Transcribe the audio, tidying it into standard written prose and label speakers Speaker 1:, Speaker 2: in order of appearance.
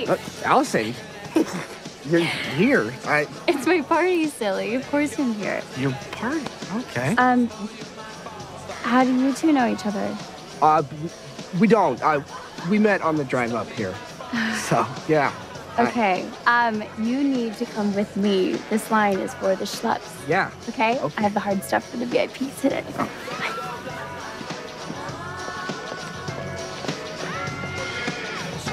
Speaker 1: Hey!
Speaker 2: Allison, you're here.
Speaker 1: It's my party, silly. Of course I'm here.
Speaker 2: Your party? Okay.
Speaker 1: How do you two know each other?
Speaker 2: We don't. We met on the drive up here. So, yeah.
Speaker 1: Okay, you need to come with me. This line is for the schleps.
Speaker 2: Yeah.
Speaker 1: Okay?
Speaker 2: Okay.
Speaker 1: I have the hard stuff for the VIPs today.
Speaker 2: Oh.